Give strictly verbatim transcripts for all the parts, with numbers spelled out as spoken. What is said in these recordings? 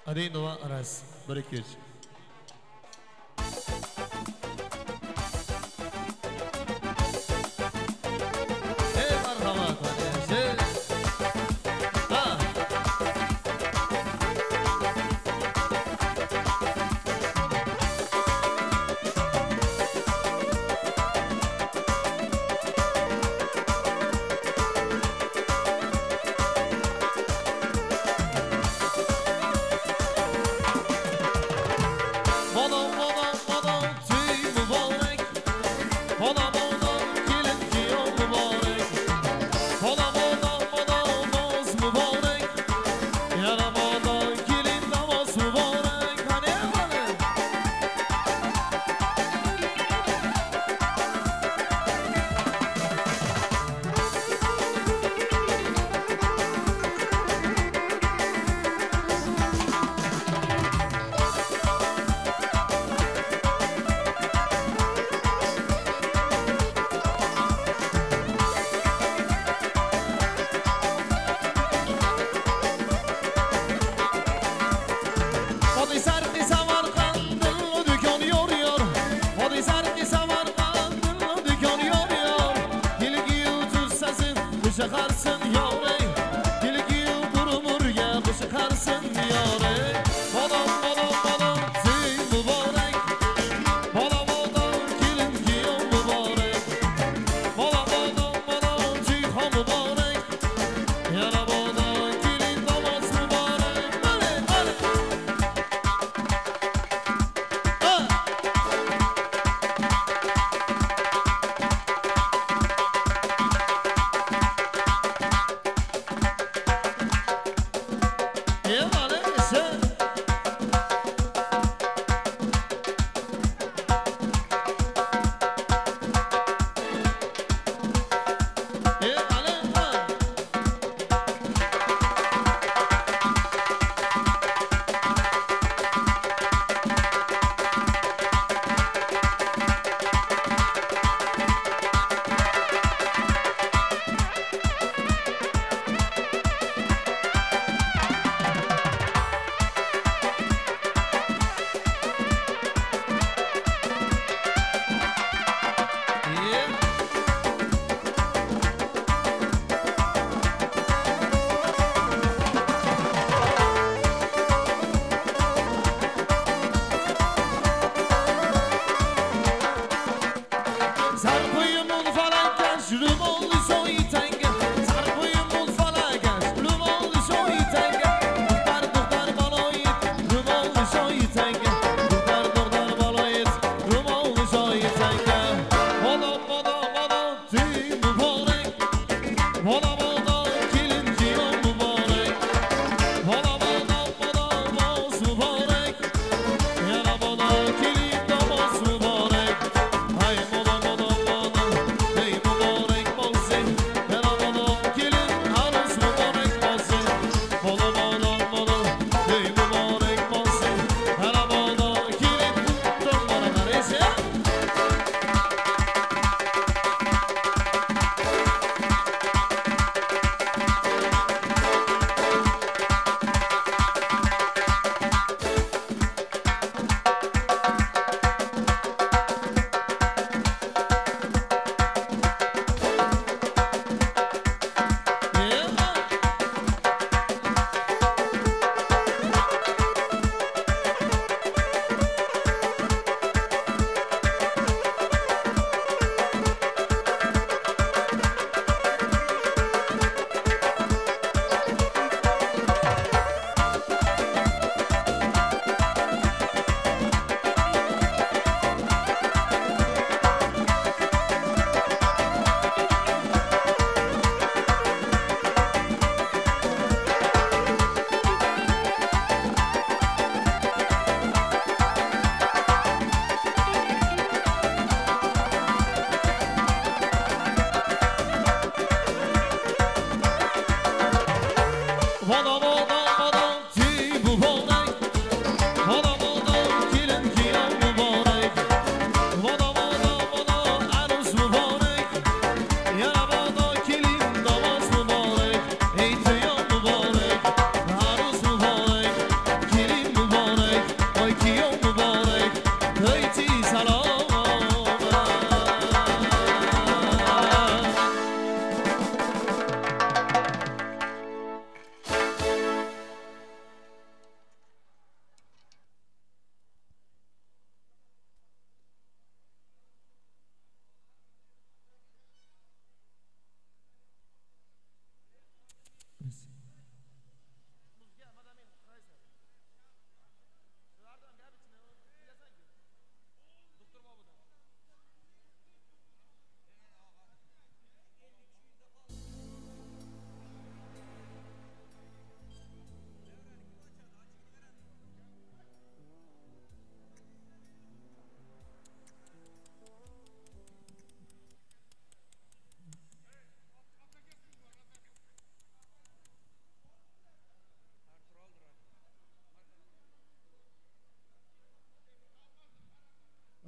Arinova Aras. Bir iki üç. Hey marhamat. Şey. Ha.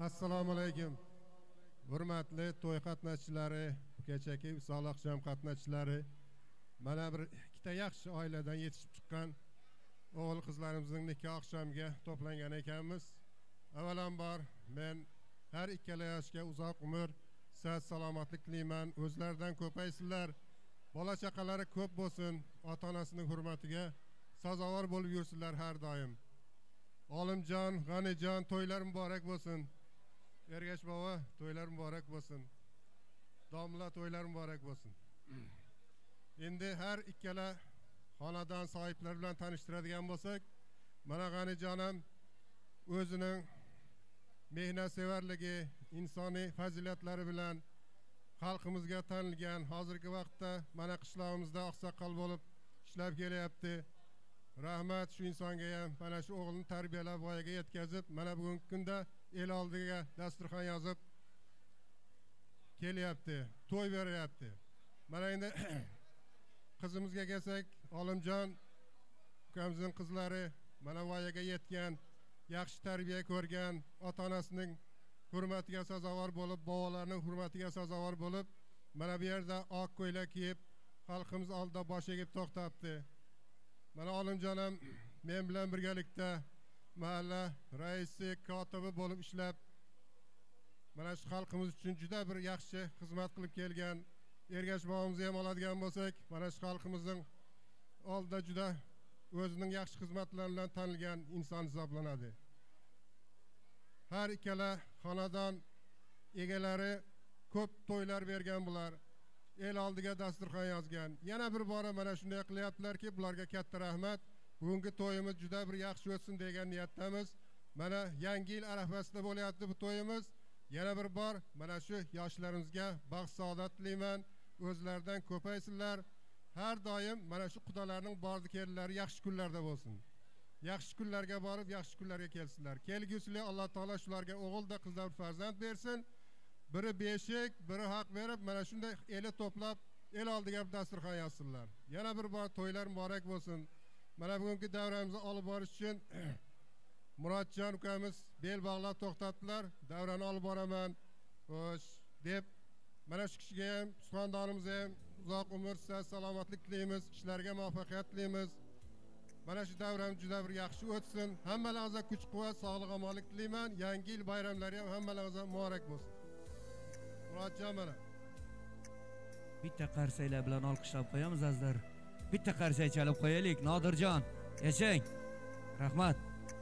Assalomu alaykum. Hurmatli to'y qatnashchilari, kechagi visol oqshom qatnashchilari, mana bir ikkita yaxshi oiladan yetishib chiqqan o'g'il qizlarimizning nikoh oqshomiga to'plangan ekanmiz. Avvalambor men har ikkala yoshga uzoq umr, sihat, salomatlik tilayman. O'zlaridan ko'paysinlar, bola chaqalari ko'p bo'lsin, ota-onasining hurmatiga sazovor bo'lib yursinlar har doim. Olimjon, G'anijon, to'ylar muborak bo'lsin. Ergash bova, to'ylar muborak bo'lsin. Domla, to'ylar muborak bo'lsin. Endi har ikkala xonadon sohiblari bilan tanishtiradigan bo'lsak, mana G'anijonim o'zining mehnatsevarligi, insoniy fazilatlari bilan xalqimizga tanilgan, hozirgi vaqtda mana qishlog'imizda oqsoqol bo'lib ishlab kelyapti. Rahmat shu insonga ham, mana shu o'g'ilni tarbiyalab voyaga yetkazib, mana bugungi kunda el oldiga dasturxon yozib kelyapti, to'y beryapti. Mana endi qizimizga kelsak, Olimjon ukamizning qizlari mana voyaga yetgan, yaxshi tarbiya ko'rgan, ota-onasining hurmatiga sazovor bo'lib, bobolarning hurmatiga sazovor bo'lib, mana bu yerda oq ko'ylak kiyib, xalqimiz oldida bosh egib to'xtabdi. Mana Olimjonim men bilan birgalikda mahalla raisi, kotibi bo'lib ishlab, mana shu xalqimiz uchun juda bir yaxshi xizmat qilib kelgan. Ergash bobomizni ham oladigan bo'lsak, mana shu xalqimizning oldida juda o'zining yaxshi xizmatlari bilan tanilgan inson hisoblanadi. Har ikkala xonadon egalari ko'p to'ylar bergan bular. El oldiga dasturxon yozgan. Yana bir bora mana shunday qilyaptilarki, bularga katta rahmat. Bugungi to'yimiz juda bir yaxshi o'tsin degan niyatdamiz. Mana yangi yil arafasida bo'lyapti bu to'yimiz. Yana bir bor mana shu yoshlarimizga baxt saodat tilayman. O'zlaridan ko'paysinlar. Har doim mana shu xudolarning bordi kelilari yaxshi kunlarda bo'lsin. Yaxshi kunlarga borib, yaxshi kunlarga kelsinlar. Kelgusili Alloh taolo shularga o'g'ilda, qizlar farzand bersin. Biri beshik, biri haq berib, mana shunday eli to'plab, el oldiga dasturxon yozsinlar. Yana bir bor to'ylar muborak bo'lsin. Mana bugungi davramizni olib borish uchun Murodjon ukamiz bel bog'lab to'xtatdilar. Davrani olib boraman. Xo'sh, deb mana shu kishiga ham, suxandonimizga ham uzoq umr, sihat, salomatlik tilaymiz, ishlarga muvaffaqiyat tilaymiz. Mana shu davramiz juda bir yaxshi o'tsin. Hammalaringizga kuch-quvvat, sog'lik, omonlik tilayman. Yangi yil bayramlari ham hammalaringizga muborak bo'lsin. Murodjon mana. Bitta qarsaylar bilan olqishlab qo'yamiz azizlar. Bitta qarsay chalib qo'yaylik. Nodirjon, yashang. Rahmat.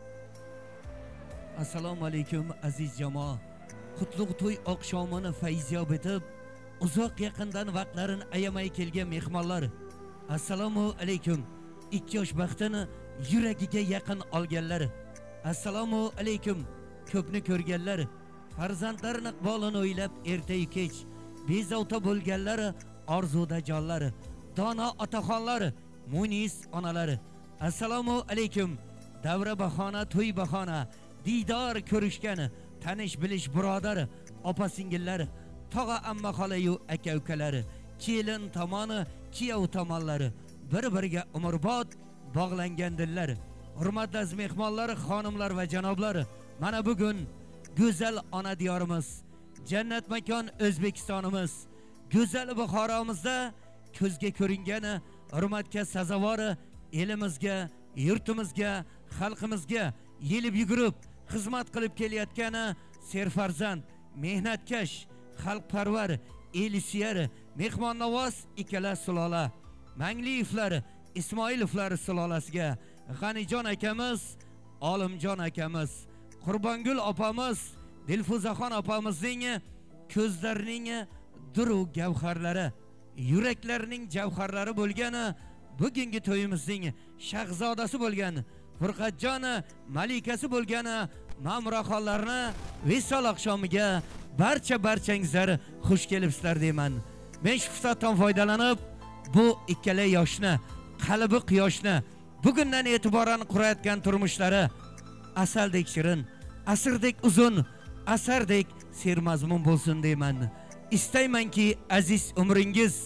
Assalomu alaykum aziz jamoa. Qutlug' to'y oqshomini fayzyob etib, uzoq yaqindan vaqtlarini ayamay kelgan mehmonlar. Assalomu alaykum. ikki yosh baxtini yuragiga yaqin olganlar. Assalomu alaykum. Ko'pni ko'rganlar. Farzandlarini iqbolini o'ylab ertayu kech bezovta bo'lganlari, orzuda jonlari, dono otaxonlari, munis onalari. Assalomu alaykum. Davra bahona, to'y bahona, diydor ko'rishgani, tanish bilish birodari, opa singillari, tog'a amma xolayu aka ukalari, kelin tomoni, kuyov tomonlari, bir-biriga umrbod bog'langan dillar. Hurmatli aziz mehmonlar, xonimlar va janoblar, mana bugun go'zal ona diyorimiz, jannat makon O'zbekistonimiz, go'zal Buxoromizda ko'zga ko'ringani hurmatga sazovori elimizga, yurtimizga, xalqimizga yelib yugurib xizmat qilib kelayotgani serfarzand, mehnatkash, xalqparvar, elisiyar, mehmonnavoz ikkala sulola, Mangliyevlar, Ismoilovlar sulolasiga G'anijon akamiz, Olimjon akamiz, Qurbongul opamiz, Dilfuzaxon opamizning ko'zlarining duru gavharlari, yuraklarning javharlari bo'lgani bugungi to'yimizning shahzodasi bo'lgan Furqatjon malikasi bo'lgani mamroxonlarni visol oqshomiga barcha barchangizlar xush kelibsizlar deyman. Men shu fursatdan foydalanib bu ikkala yoshni, qalbi quyoshni bugundan e'tiboran qurayotgan turmushlari asaldek shirin, asrdek uzun, asardek sermazmun bo'lsin deyman. Istaymanki aziz umringiz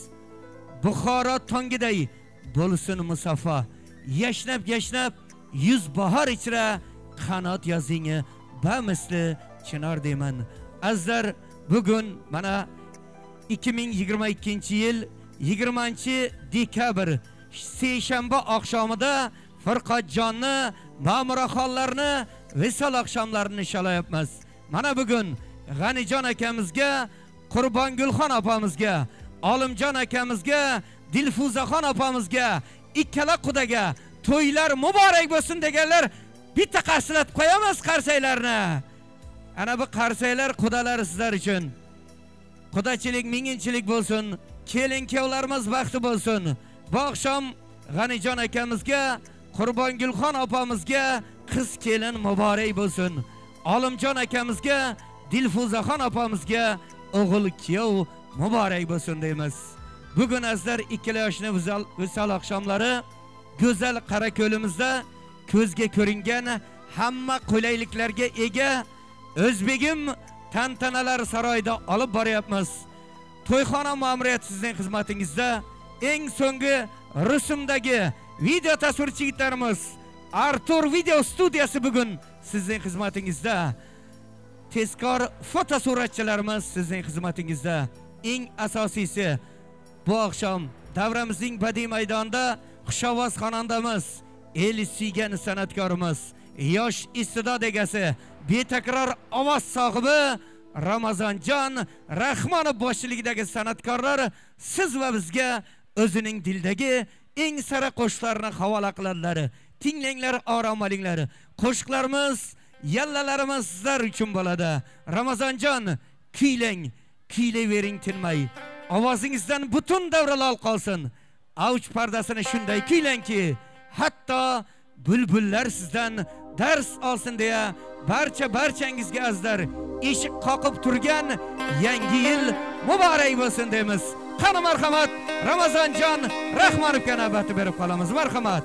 Buxoro tongiday bo'lsin musaffo. Yashnab yashnab yuz bahor ichra qanot yozing bamisli Chinor deyman. Azizlar, bugun mana ikki ming yigirma ikkinchi yil yigirmanchi dekabr seshanba oqshomida Firqatjonni, Ma'muraxonlarni, Visol oqshomlarini nisholayapmiz. Mana bugun G'anijon akamizga, Qurbongulxon opamizga, Olimjon akamizga, Dilfuzaxon opamizga, ikkala qudaga to'ylar muborak bo'lsin deganlar bitta qarsilatib qo'yamiz qarsaylarni. Ana bu qarsaylar qudalar sizlar uchun. Qudachilik minginchilik bo'lsin, kelin-kuyovlarimiz baxti bo'lsin. Bu oqshom G'anijon akamizga, Qurbongulxon opamizga qiz kelin muborak bo'lsin. Olimjon akamizga, Dilfuzaxon opamizga o'g'il kuyov muborak bo'lsin deymiz. Bugun azizlar ikkala yoshni Visol oqshomlari go'zal Qarako'limizda ko'zga ko'ringan hamma qulayliklarga ega O'zbegim tantanalar saroyida olib boryapmiz. To'yxona ma'muriyati sizning xizmatingizda. Eng so'nggi rusumdagi video tasvirchi yigitlarimiz Artur video studiyasi bugun sizning xizmatingizda. Tezkor fotosuratchilarimiz sizning xizmatingizda. Eng asosiysi bu oqshom davramizning badiiy maydonida xushovoz xonandamiz, el suygan san'atkorimiz, yosh iste'dod egasi, betakror ovoz sohibi Ramazonjon Rahmonov boshchiligidagi san'atkorlar siz va bizga o'zining dildagi eng sara qo'shiqlarni havola qiladilar. Tinglanglar, orom olinglar. Qo'shiqlarimiz, yallalarimiz sizlar uchun bo'ladi. Ramazonjon, kuylang, kuylayvering tinmay. Ovozingizdan butun davralol qolsin. Avj pardasini shunday kuylanki, hatto bulbullar sizdan dars olsin deya barcha barchangizga azizlar eshik qoqib turgan yangi yil muborak bo'lsin deymiz. Qani marhamat, Ramazonjon Rahmonovga navbat berib qolamiz. Marhamat.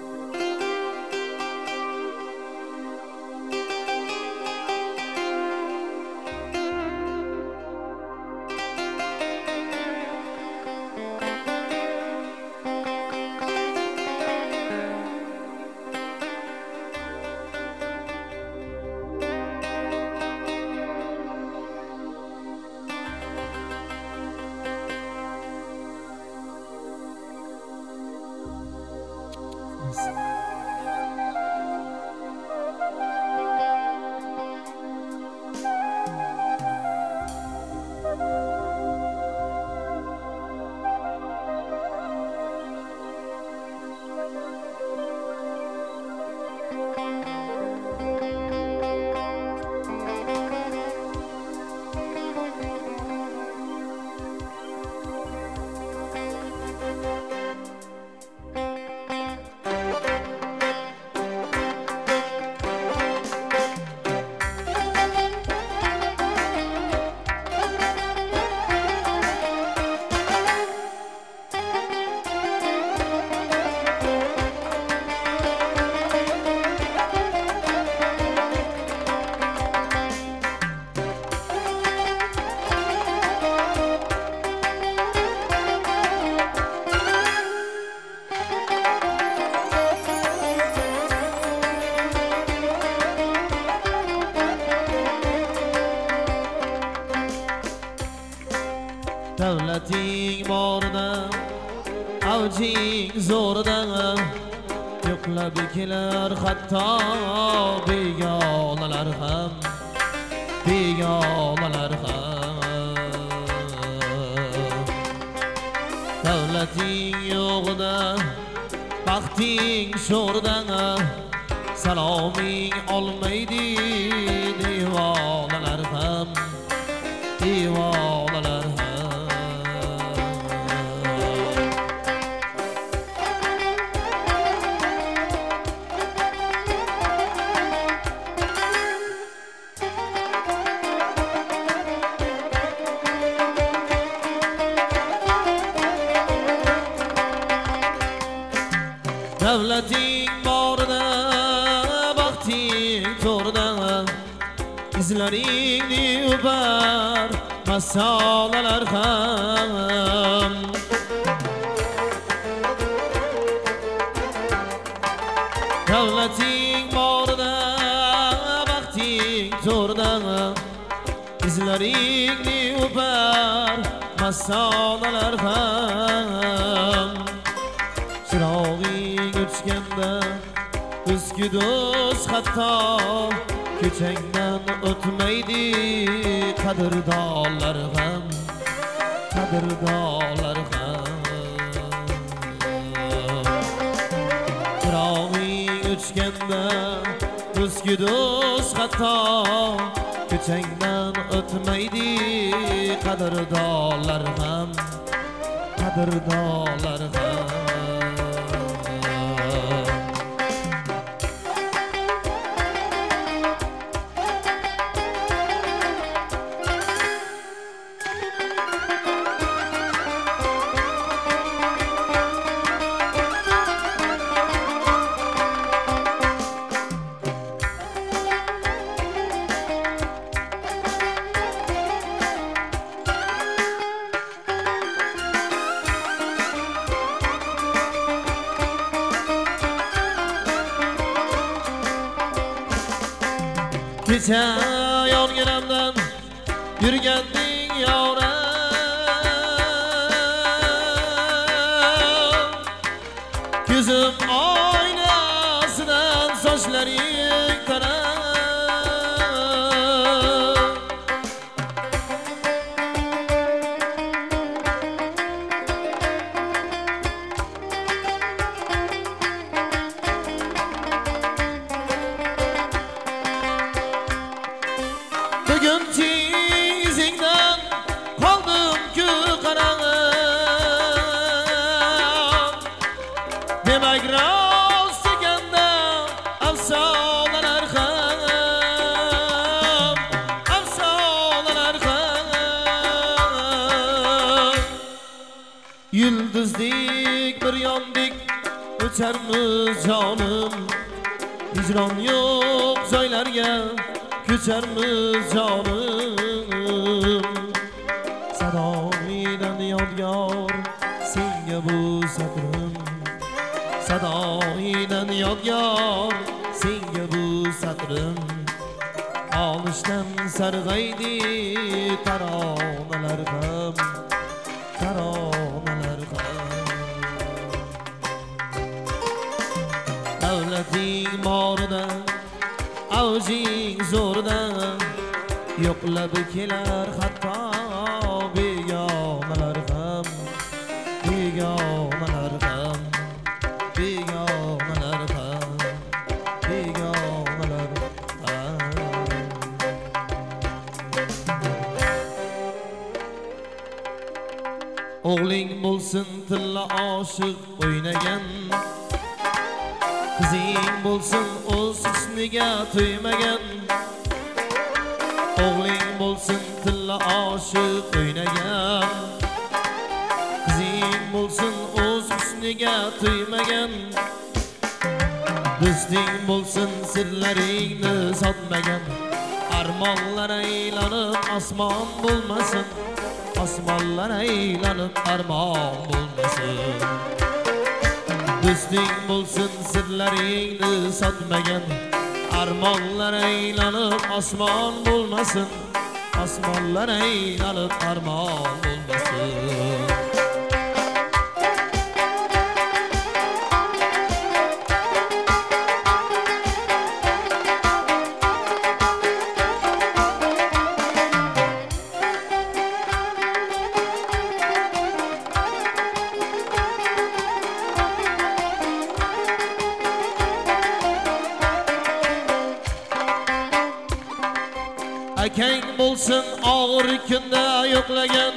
Davlating borda, avjing zo'rda, yo'qlab kelar hatto begonalar ham, begonalar ham. Davlating yo'qda, baxting sho'rda, saloming olmaydi devonalar ham, devonalar ham. Davlating borda, baxting to'rda, izlaringni o'par masolalar ham. Davlating borda, baxting to'rda, sochlaringni o'par masonalar ham chirog'ing o'chganda eski do'st hatto ko'changdan o'tmaydi qadrdonlar ham qadrdonlar ham chirog'ing o'chganda eski do'st hatto ko'changdan o'tmaydi qadrdonlar ham qadrdonlar ham kecha yonginamdan yurganding yoram ko'zim oynasidan sochlaring taram bugun izingdan qoldim-ku qarag'im demak rost ekanda afsonalar ham afsonalar ham yulduzdek bir yondik o'charmiz jonim hijron yo'q joylarga ko'charmiz jonim sadoingdan yodgor senga bu satrim sadoingdan yodgor senga bu satrim olishdan sarg'aydi taronalar ham taronalar ham davlating borida avjing zo'rda yo'qlab kelar hatto begonalar ham begonalar ham begonalar ham begonalar ham o'g'ling bo'lsin tilla oshiq o'ynagan qizing bo'lsin o'z husniga to'ymagan o'g'ling bo'lsin tilla oshiq o'ynagan qizing bo'lsin o'z husniga to'ymagan do'sting bo'lsin sirlaringni sotmagan armonlar aylanib osmon bo'lmasin osmonlar aylanib armon bo'lmasin do'sting bo'lsin sirlaringni sotmagan armonlar aylanib osmon bo'lmasin osmonlar aylanib armon bo'lmasin akang bo'lsin og'ir kunda yo'qlagan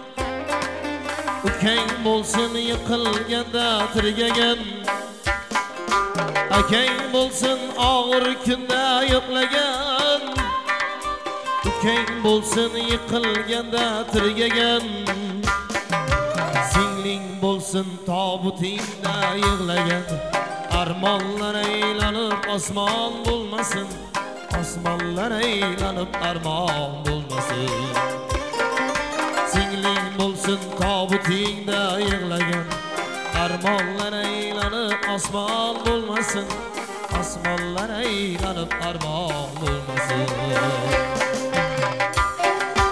ukang bo'lsin yiqilganda tirgagan akang bo'lsin og'ir kunda yo'qlagan ukang bo'lsin yiqilganda tirgagan singling bo'lsin tobutingda yig'lagan armonlar aylanib osmon bo'lmasin osmonlar aylanib armon bo'lmasin singling bo'lsin tobutingda yig'lagan armonlar aylanib osmon bo'lmasin osmonlar aylanib armon bo'lmasin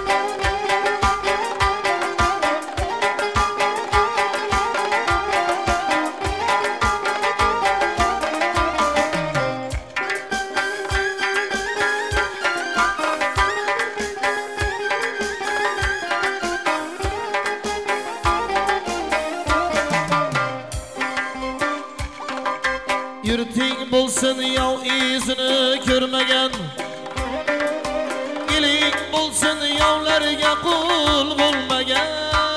yov izini ko'rmagan ilik bo'lsin yovlarga qul bo'lmagan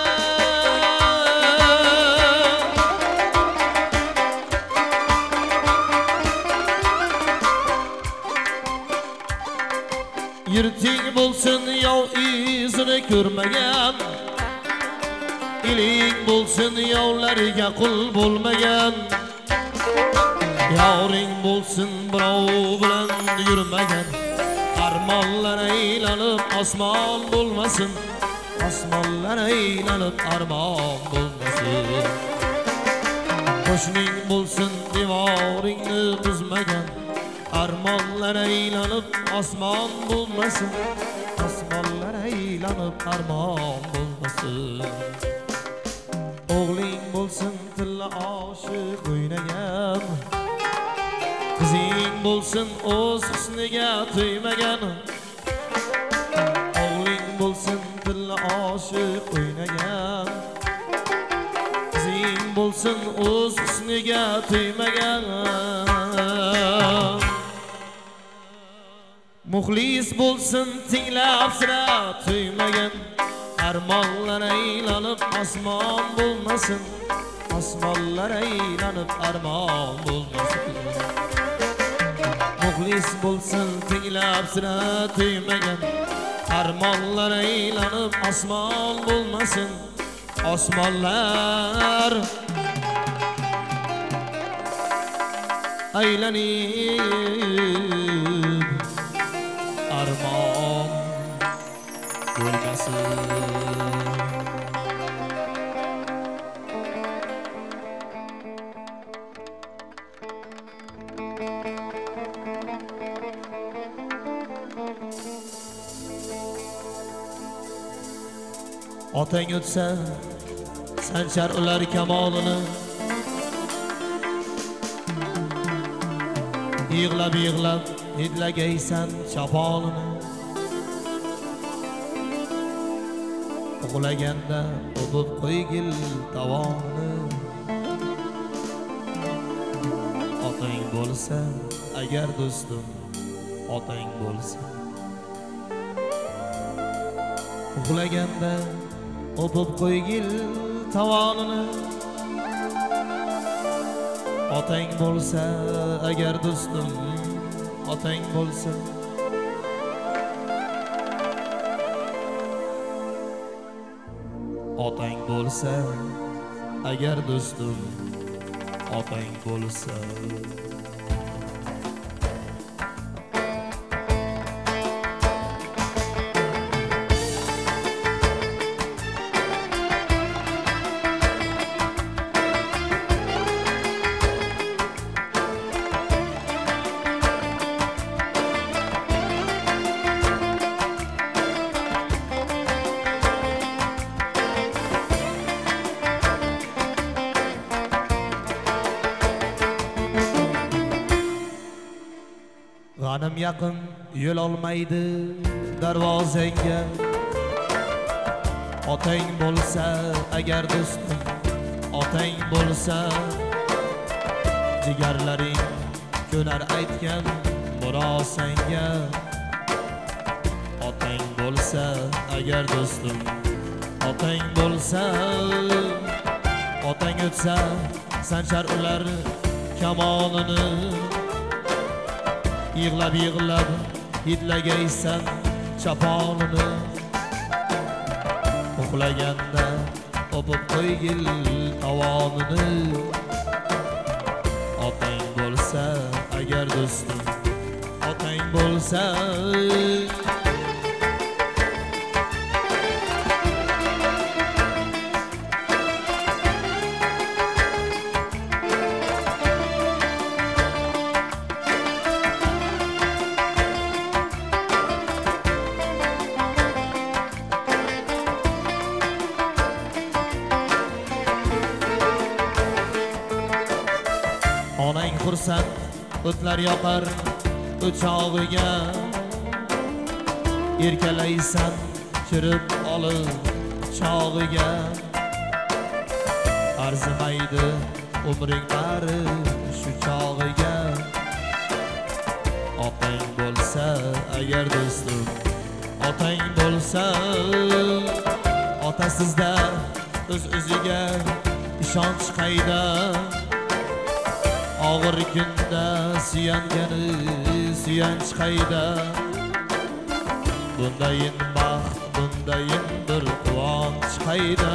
yirtik bo'lsin yov izini ko'rmagan ilik bo'lsin yovlarga qul bo'lmagan yoring bo'lsin birov bilan yurmagan armonlar aylanib osmon bo'lmasin osmonlar aylanib armon bo'lmasin qo'shning bo'lsin devoringni buzmagan armonlar aylanib osmon bo'lmasin osmonlar aylanib armon bo'lmasin o'g'ling bo'lsin tilla oshiq o'ynagan qizing bo'lsin o'z husniga to'ymagan o'g'ling bo'lsin tilla oshiq o'ynagan qizing bo'lsin o'z husniga to'ymagan muxlis bo'lsin tinglab sira to'ymagan armonlar aylanib osmon bo'lmasin osmonlar aylanib armon bo'lmasin muxlis bo'lsin tinglab sira to'ymagan armonlar aylanib osmon bo'lmasin osmonlar aylanib armon bo'lmasin otang o'tsa sanchar ular kamolini yig'lab yig'lab hidlagaysan choponini uxlaganda o'pib qo'ygil tovonni otang bo'lsa agar do'stim otang bo'lsa uxlaganda o'pib qo'ygil tovonini otang bo'lsa agar do'stim otang bo'lsa otang bo'lsa agar do'stim otang bo'lsa g'anim yaqin yo'l olmaydi darvozangga otang bo'lsa agar do'stim otang bo'lsa jigarlaring ko'nar aytgan murosanga otang bo'lsa agar do'stim otang bo'lsa otang o'tsa sanchar ular kamonini yig'lab yig'lab hidlagaysan choponini uxlaganda o'pib qo'ygil tovonini otang bo'lsa agar do'stim otang bo'lsa onang xursand o'tlar yoqar o'chog'iga erkalaysan kirib olib chog'iga arzimaydi umring bari shu chog'iga Otang bo'lsa agar do'stim, otang bo'lsa, otasizda o'z o'ziga ishonch qayda, og'ir kunda suyangani suyanch qayda. Bundayin baxt, bundayin bir quvonch qayda.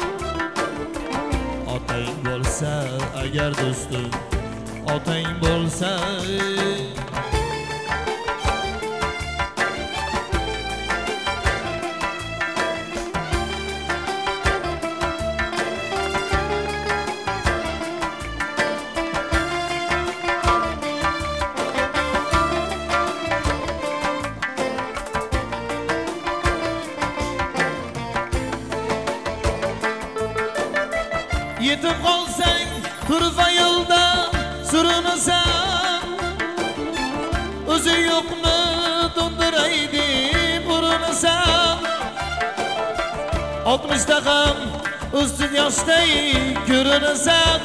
Otang bo'lsa agar do'stim, otang bo'lsa, yetib qolsang turfa yo'lda surinasan, o'zi yo'qni to'ndiray deb urinasan. Oltmishda ham o'zsin yoshday ko'rinasan.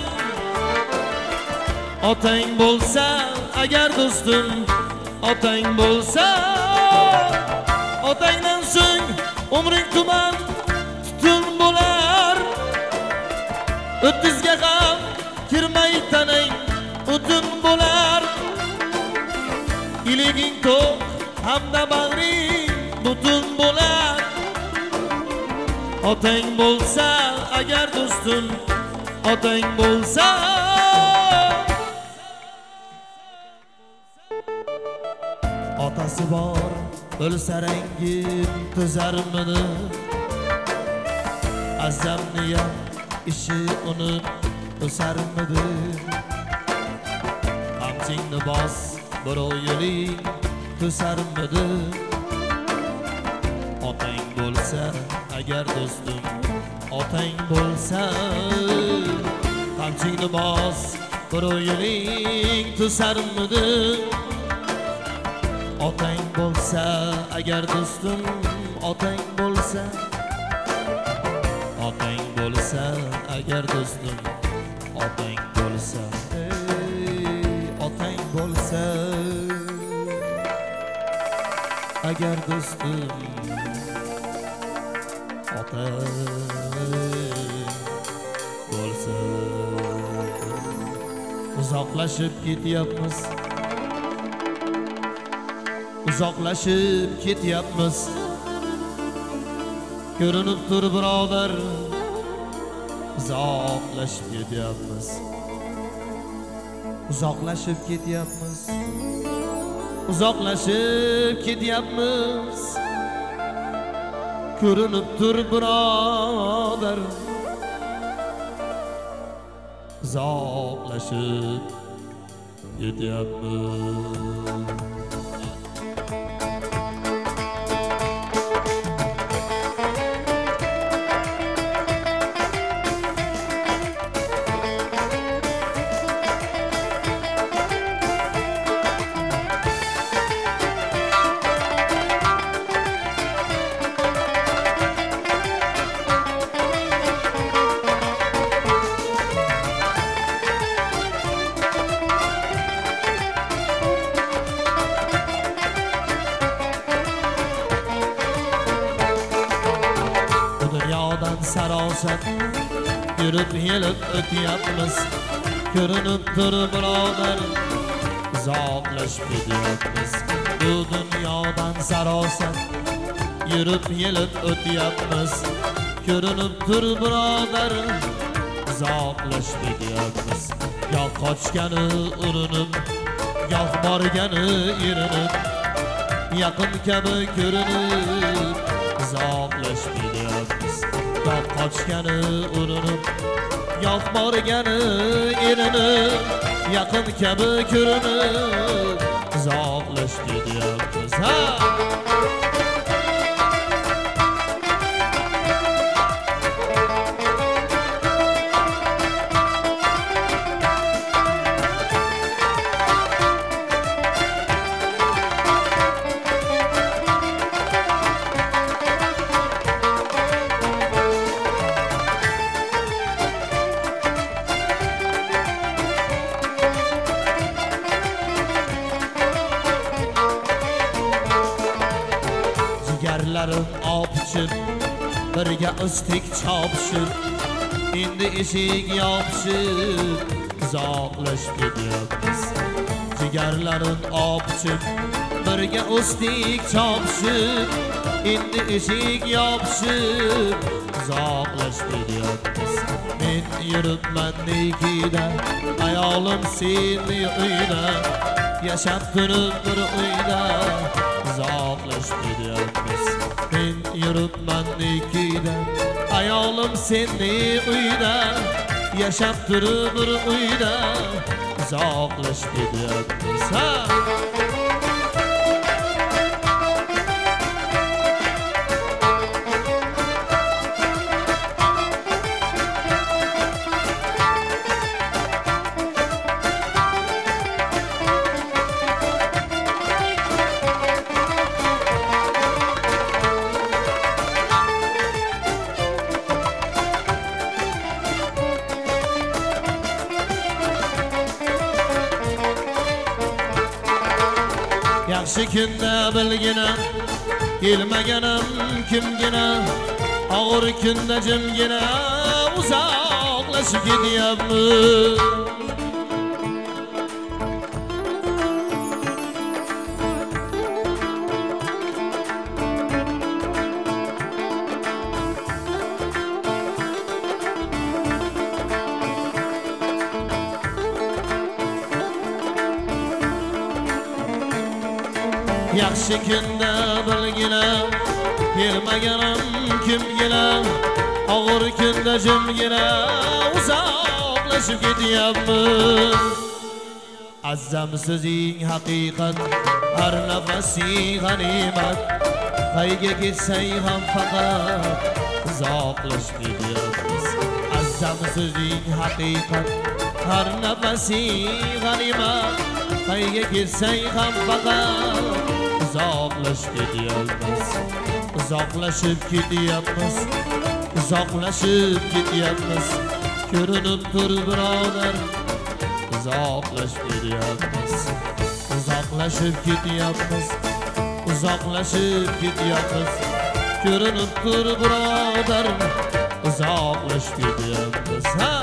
Otang bo'lsa agar do'stim, otang bo'lsa, otangdan so'ng umring tuman tutun bo'lar. O'ttizga ham kirmay tanang o'tin bo'lar. Iliging to'q hamda bag'ring butun bo'lar. Otang bo'lsa agar do'stim, otang bo'lsa, otasi bor o'lsa rangim to'zarmidi? Azamniyam ishi unib o'sarmidi? Qamchingni bos birov yo'ling to'sarmidi? Otang bo'lsa agar do'stim, otang bo'lsa, qamchingni bos birov yo'ling to'sarmidi? Otang bo'lsa agar do'stim, otang bo'lsa, otang bo'lsa agar do'stim, otang bo'lsa, otang bo'lsa agar do'stim, otang bo'lsa. Uzoqlashib ketyapmiz, uzoqlashib ketyapmiz, ko'rinib tur birodar, uzoqlashib ketyapmiz, uzoqlashib ketyapmiz, uzoqlashib ketyapmiz, ko'rinib tur birodar, uzoqlashib ketyapmiz. Sarosat yurib yelib o'tyapmiz, ko'rinib tur birodar, uzoqlashib ketyapmiz. Bu dunyodan sarosat yurib yelib o'tyapmiz, ko'rinib tur birodar, uzoqlashib ketyapmiz. Yo'q qochgani urinib, yo'q borgani erinib, yaqin kabi ko'rinib, uzoqlashib ketyapmiz. Yo'q qochgani urinib, yo'q borgani erinib, yaqin kabi ko'rinib, uzoqlashib ketyapmiz. Ha! jigarlarim opchib birga o'stik chopishib endi eshik yopishib uzoqlashib ketyapmiz jigarlarim opchib birga o'stik chopishib endi eshik yopishib uzoqlashib ketyapmiz men yuribman nekida ayolim seni uyda yashab turib bir uyda uzoqlashib ketyapmiz men yuribman nekida ayolim seni uyda yashab turib bir uyda uzoqlashib ketyapmiz ha yaxshi kunda bilgina kelmaganim kimgina og'ir kunda jimgina uzoqlashib ketyapmiz yaxshi kunda bilgina kelmaganim kimgina og'ir kunda jimgina uzoqlashib ketyapmiz azzam so'zing haqiqat har nafasing g'animat qayga ketsang ham faqat uzoqlashib ketyapmiz azzam so'zing haqiqat har nafasing g'animat qayga ketsang ham faqat uzoqlashib ketyapmiz uzoqlashib ketyapmiz uzoqlashib ketyapmiz ko'rinib tur birodar uzoqlashib ketyapmiz uzoqlashib ketyapmiz uzoqlashib ketyapmiz ko'rinib tur birodar uzoqlashib ketyapmiz ha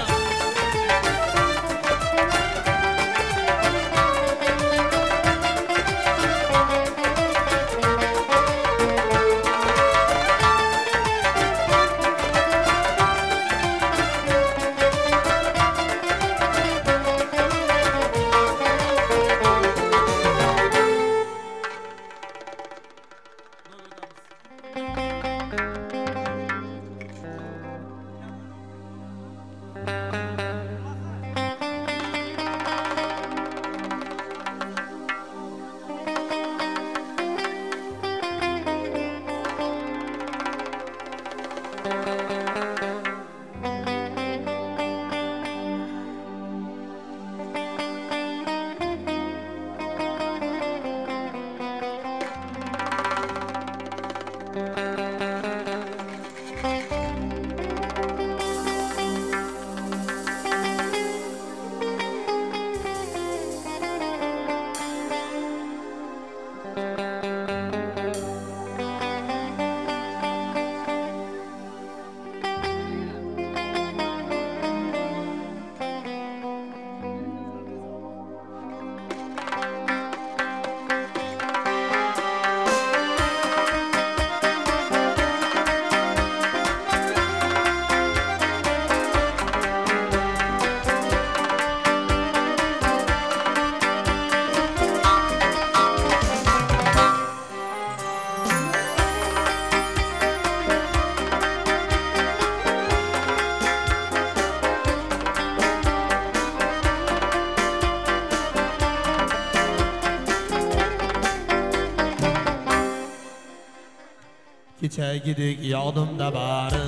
kechagidek yodimda bari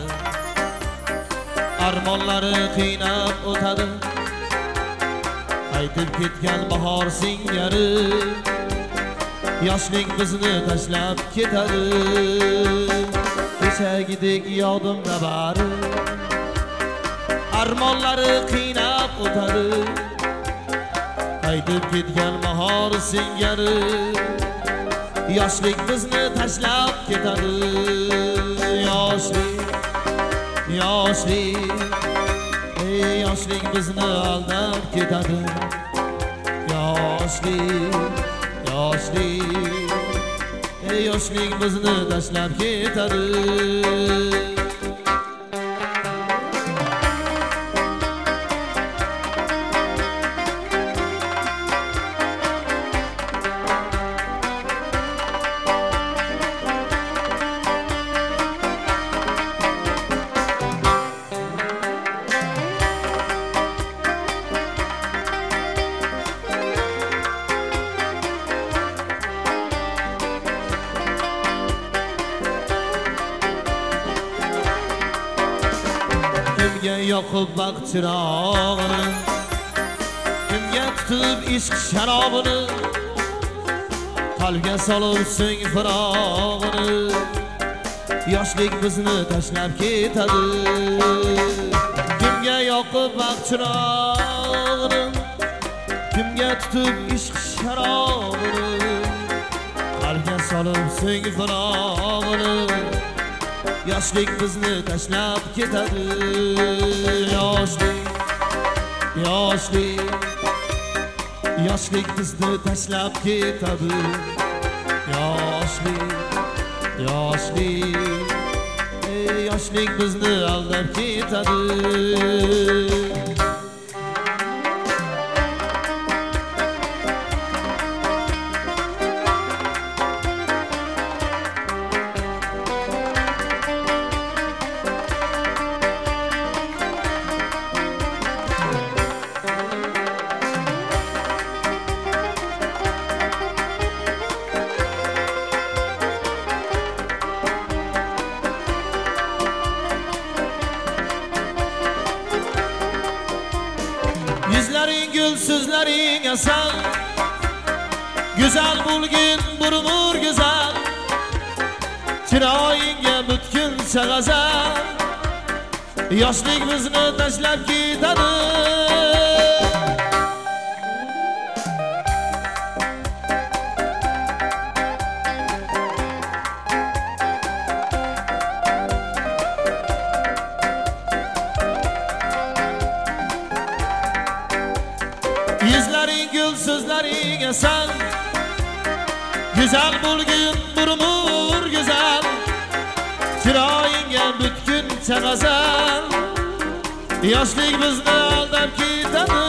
armonlari qiynab o'tadi qaytib ketgan bahor singari yoshlik bizni tashlab ketadi kechagidek yodimda bari armonlari qiynab o'tadi qaytib ketgan bahor singari Yoshlik bizni tashlab ketadi. Yoshlik, yoshlik, ey yoshlik bizni aldab ketadi. Yoshlik, yoshlik, ey yoshlik bizni tashlab ketadi. Kimga yoqib vaqt chirog'ini, kimga tutib ishq sharobini, qalbga solib so'ng firog'ini. Yoshlik bizni tashlab ketadi. Kimga yoqib vaqt chirog'ini, kimga tutib ishq sharobini, qalbga solib so'ng firog'ini. Yoshlik bizni tashlab ketadi. Yoshlik, yoshlik, yoshlik bizni tashlab ketadi. Yoshlik, yoshlik, ey yoshlik bizni aldab ketadi. Yüzlerin gül, sözlerin asal, güzel bulgin bir umur güzel. Chiroyingga butkuncha g'azal, yoshlik bizni tashlab ketadi. Yüzlerin gül, sözlerin asal, güzel bulgin bir umur güzel. Chiroyingga butkuncha g'azal, yoshlik bizni aldab ketadi.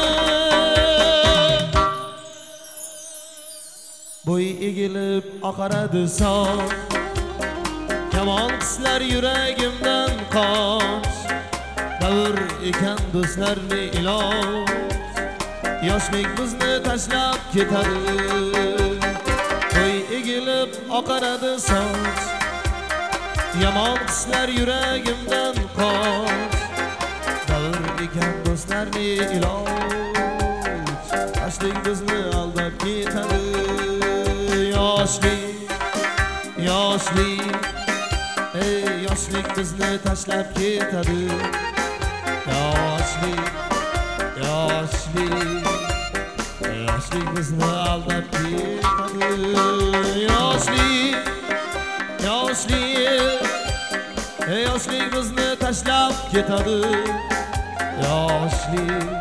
Bo'y egilib oqaradi soch, kamon qislar yuragimdan qoch. Davr ekan do'stlarni iloj, yoshlik bizni tashlab ketadi. Bo'y egilib oqaradi soch, yomon hislar yuragimdan qoch. Davr ekan do'stlarni iloj, yoshlik bizni aldab ketadi. Yoshlik, yoshlik, ey yoshlik bizni tashlab ketadi. Yoshlik, yoshlik, yoshlik bizni aldab ketadi. Yoshlik, yoshlik, ey yoshlik bizni tashlab ketadi. Yoshlik,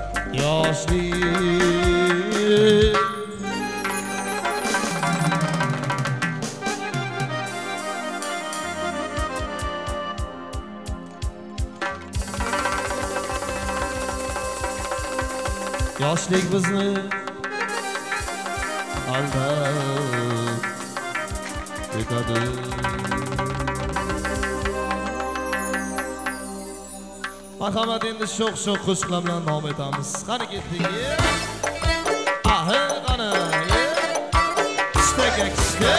yoshlik. Yoshlik bizni aldab ketadi. Marhamat, endi sho'x-sho'x qo'shiqlar bilan davom etamiz. Qani ketdik. Aha, qani. Qishtaga qishga.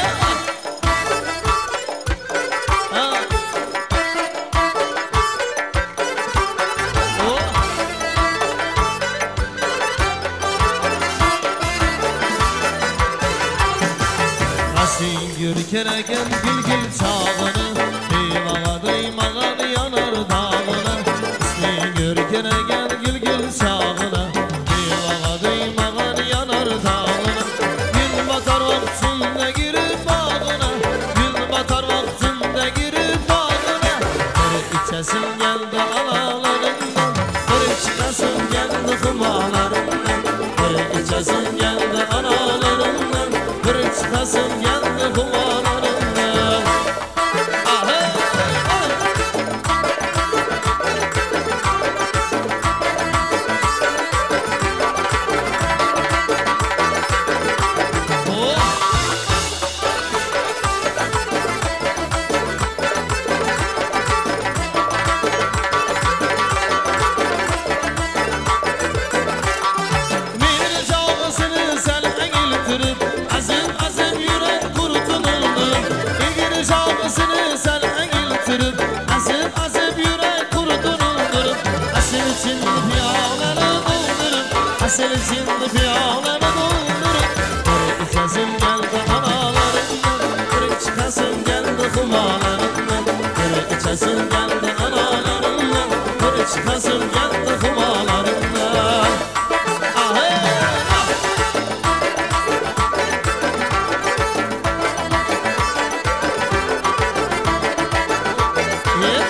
Yürkerken gül gül çağını, eyvağa duymağa yanar dağına. İsmin yürkerken gül gül çağına, eyvağa duymağa yanar dağına. Gün batar vaktinde girip çıkasın geldi kumalarından. Ahey, ahey. Asil içinde piyalanı doldurup bir ikazım geldi analarından, bir çıkasım geldi kumalarından, bir içasım geldi analarından, bir çıkasım geldi kumalarından. Ahey, ah! Yeah,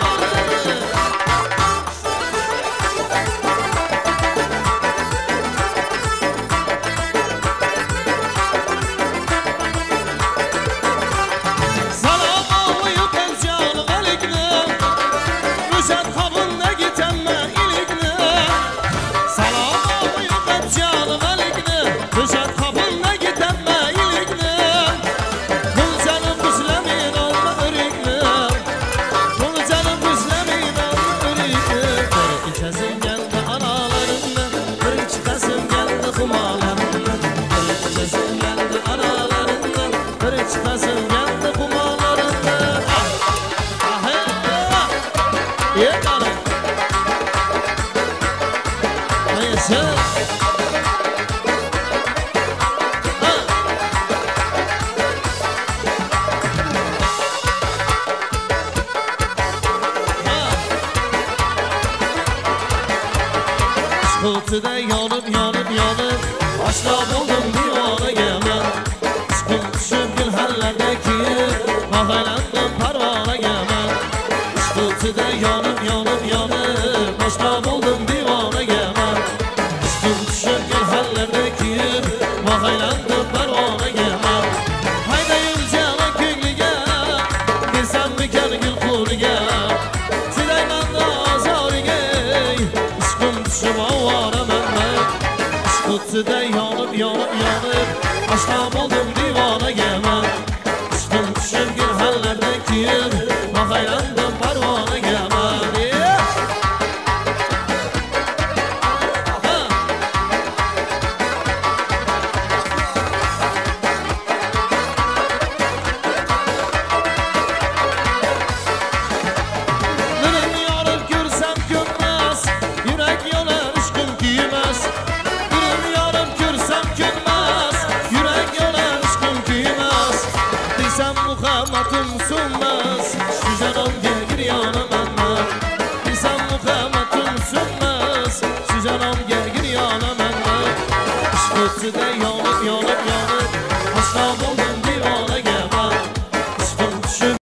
Kıltıda yanıp yanıp yanıp aşna buldum divanaga ben. Çıkım düşüp gül hallerdeki mahaylandım parvanaga ben. Kıltıda yanıp yanıp yanıp aşna buldum divanaga ben. Çıkım düşüp gül hallerdeki mahaylandım parvanaga ben. Haydayım canan köylüge girsem mikan gül kuruga. Silayman da azarige çıkım düşüp avara ben. Kıltıda yanıp yanıp yanıp aşna buldum divanaga ben. Çıkım düşüp gül hallerdeki mahaylandım parvanaga ben. Yeah. Nırım yarıp görsem könmez, yürek yanar aşkım giymez. Nırım yarıp görsem könmez, yürek yanar aşkım giymez. Desem muhabbetim sönmez, şu canımga gir yanaman ben. Desem muhabbetim sönmez, şu canımga gir yanaman ben. Kıltıda yanıp yanıp yanıp